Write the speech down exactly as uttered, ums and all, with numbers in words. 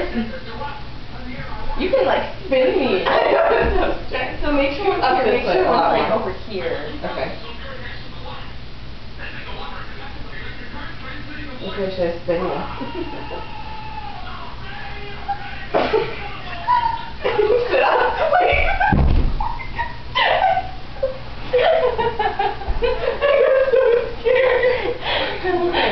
You can like spin me. So make sure one's Up here, this make way, sure a lot one's like more. over here. Okay. Which way should I spin you? Sit up. Wait. I'm so scared.